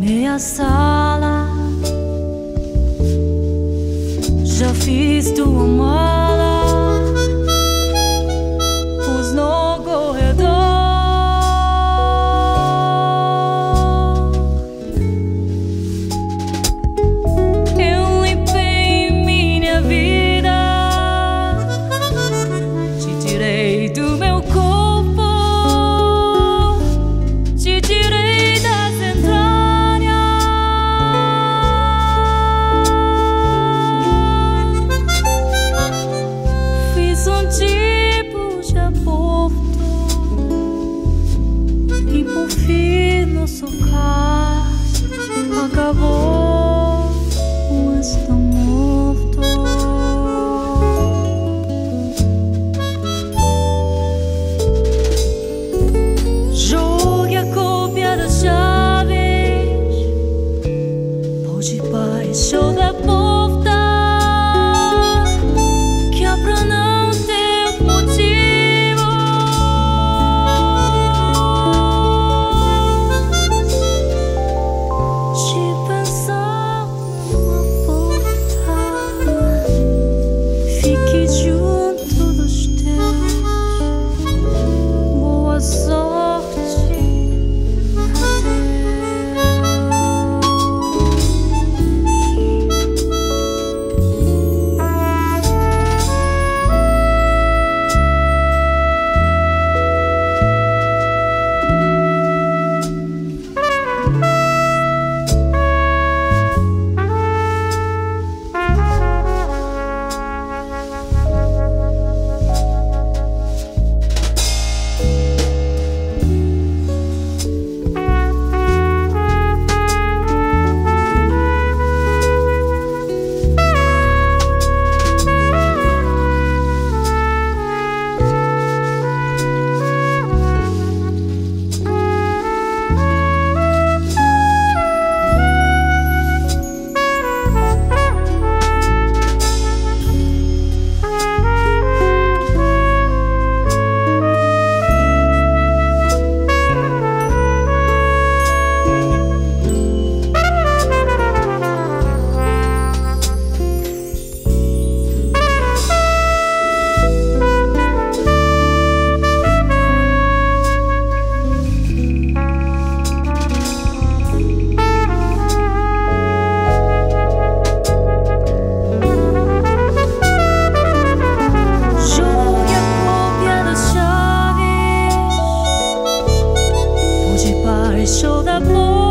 meia sala. Já fiz tua mala, pus no corredor. Eu limpei minha vida, te tirei do meu corpo, te tirei das entranhas. Fiz um tipo de aborto e por fim nosso caso acabou, mas tão morto. Jogue a cópia das chaves, pode baixo da porta, que é pra não ter motivo. De pensar numa porta, fique junto dos teus. Boa sorte, jogue a cópia das chaves, pode baixo da porta.